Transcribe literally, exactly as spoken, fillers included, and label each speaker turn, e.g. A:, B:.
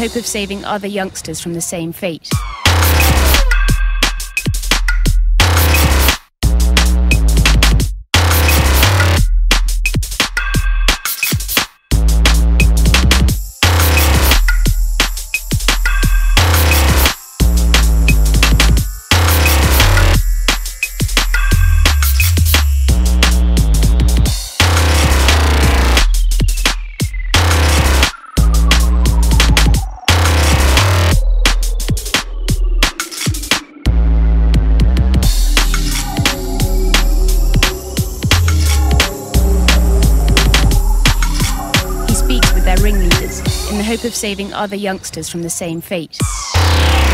A: hope of saving other youngsters from the same fate. Ringleaders in the hope of saving other youngsters from the same fate.